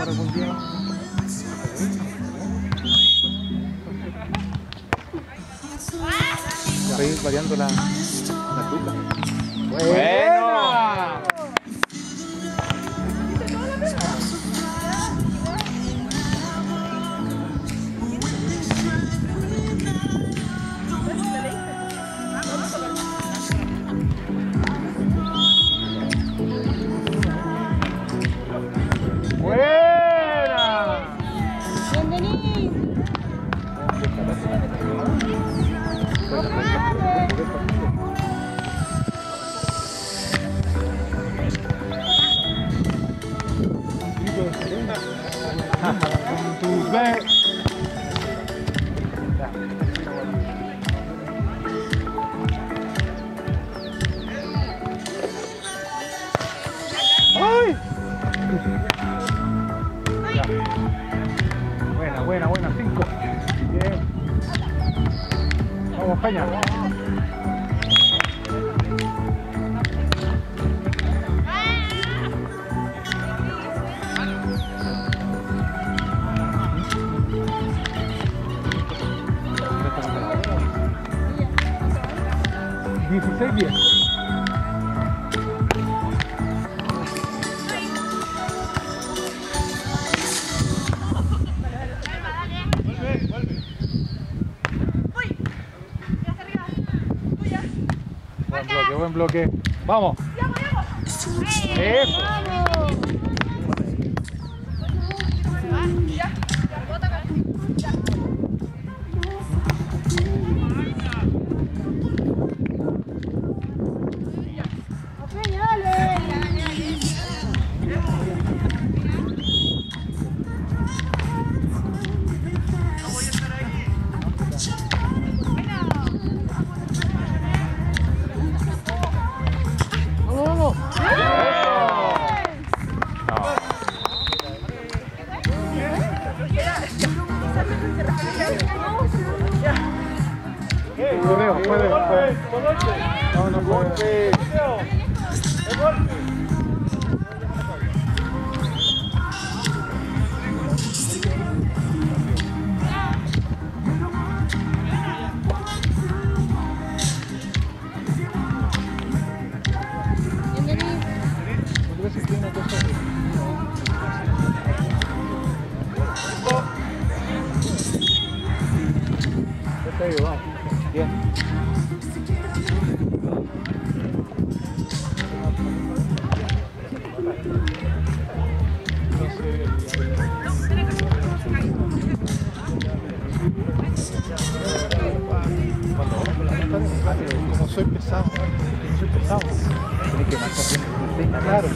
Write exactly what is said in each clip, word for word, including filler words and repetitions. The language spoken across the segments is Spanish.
tomar algún día. Para ir variando la, la dupla. ¡Buena! ¡Ay! Ya. Buena, buena, buena, cinco. Bien. Vamos, Peña. dieciséis diez. Buen bloque, buen bloque. Vamos. Eso. Puede, puede, puede. No, no puede. Bien. Como soy pesado, soy pesado. Tienes que marcar bien. Claro.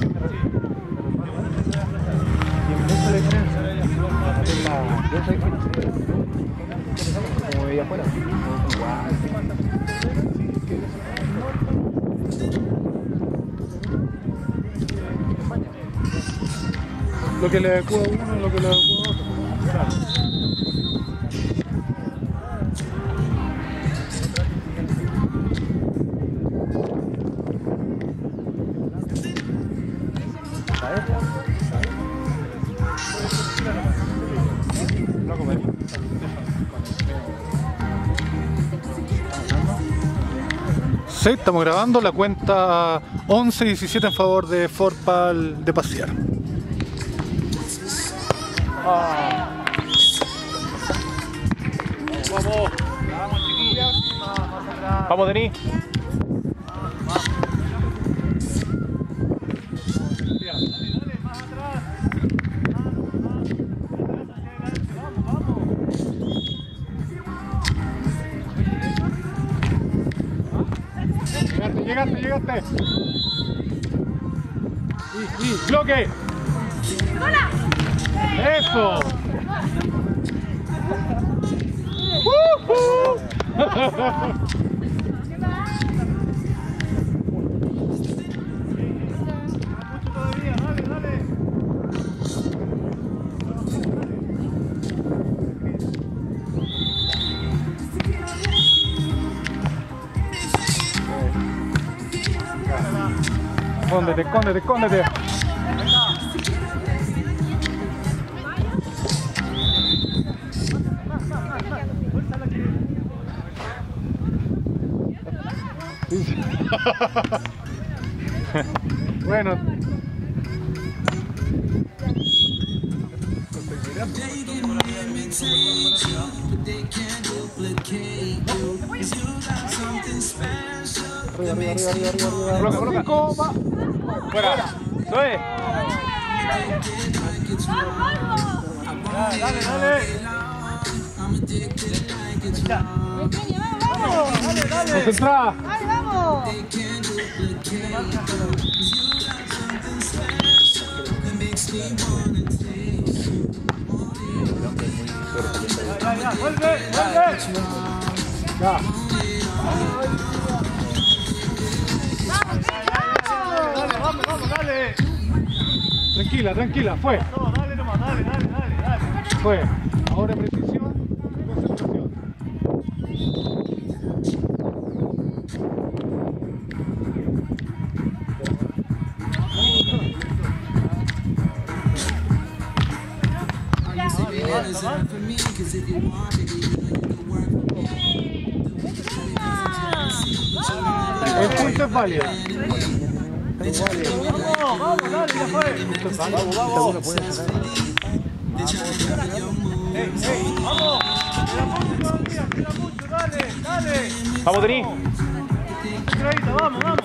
Y en esa diferencia, yo soy como veía afuera. Lo que le adecua a uno es lo que le adecua a otro. Claro. Sí, estamos grabando la cuenta once diecisiete en favor de Forpal de Pasear. Ah. Vamos, vamos chiquillas. Vamos, Denis. Llegaste, llegaste, llegaste. Y, y, bloque. ¡Hola! ¡Eso! ¡Uh-huh! todavía, dale, dale. Escóndete, escóndete, escóndete. Bueno. Arriba, arriba, arriba, arriba, arriba, arriba. Coloca, coloca. Fuera. Soy. Dale, dale. Ya. Vamos, dale, dale. Concentrada. Dale, vamos. Ya, ya, vuelve, vuelve. Ya. Dale, vamos, vamos, dale. Tranquila, tranquila, fue. No, dale nomás, dale, dale, dale, dale. Fue. Ahora precisión y concentración. El punto es válido. Vamos, vamos, dale, ya fue. Vamos, vamos. Ey, ey, vamos. Queda mucho todavía, queda mucho, dale, dale. Vamos, Denis. Vamos, vamos.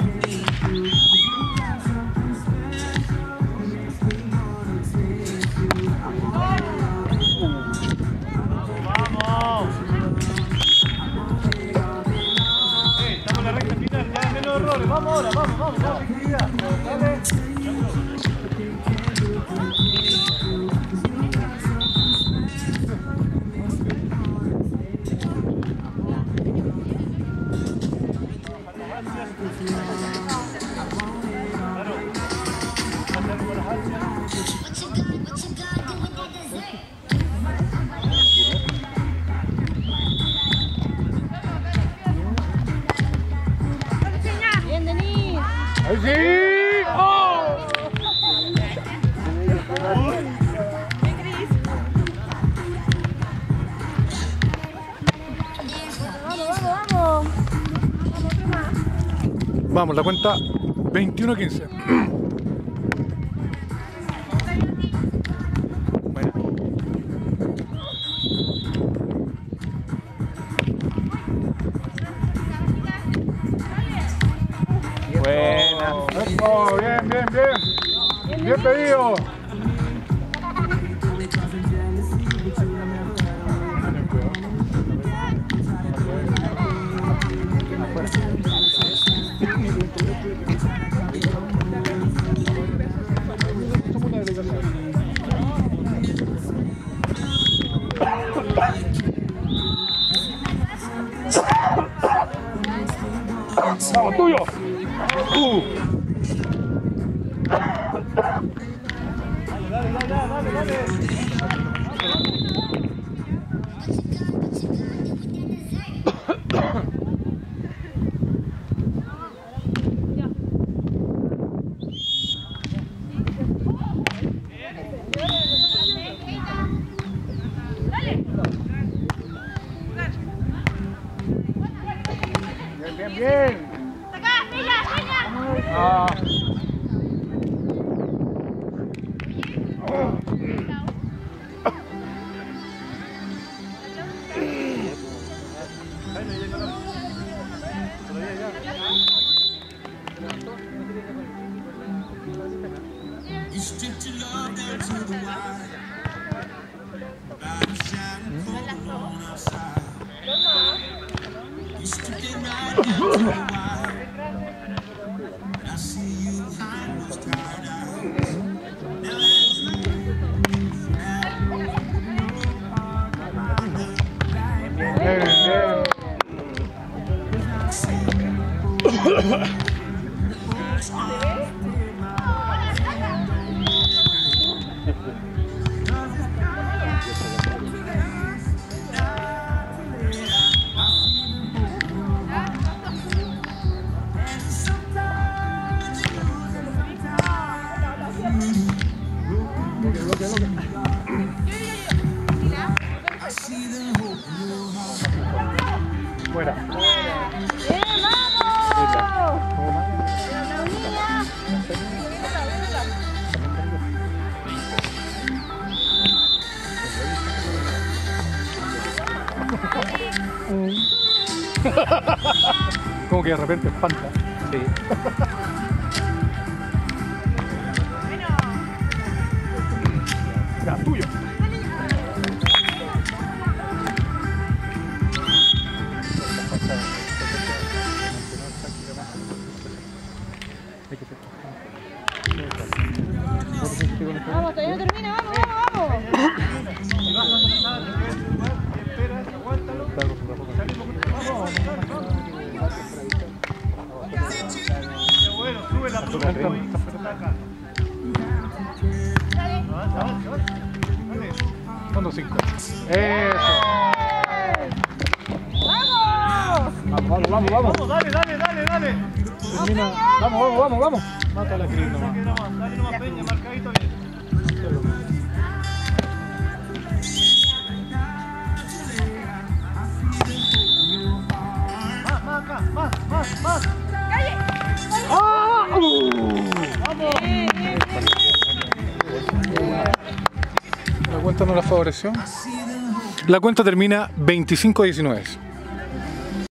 Vamos ahora, vamos, vamos, vamos, actividad. Dale. ¡Ahí sí! ¡Oh! Vamos, vamos, vamos. Vamos, la cuenta veintiuno quince. Bueno. Buena. Oh, bien, bien, bien. Bien pedido. ¡Vamos, tuyo! ¡Uh! Dale, dale, dale, dale, dale. Bien, bien, bien. Ah. Fuera. ¡Bien, vamos! Como que de repente espanta. Sí. Ya, tuyo. Vamos, todavía no termina, vamos, vamos, vamos. Bueno, sube la pelota. Fondo cinco. Eso. ¡Vamos! Vamos, vamos, vamos, vamos. Vamos, dale, dale, dale, dale. Termina. Vamos, vamos, vamos, vamos. Mata la Cris nomás. Dale nomás, Peña, marcadito bien. Más, más acá, más, más, más. ¡Calle! ¡Ah! ¡Uh! ¡Vamos! Bien, bien, bien. La cuenta no la favoreció. La cuenta termina veinticinco a diecinueve.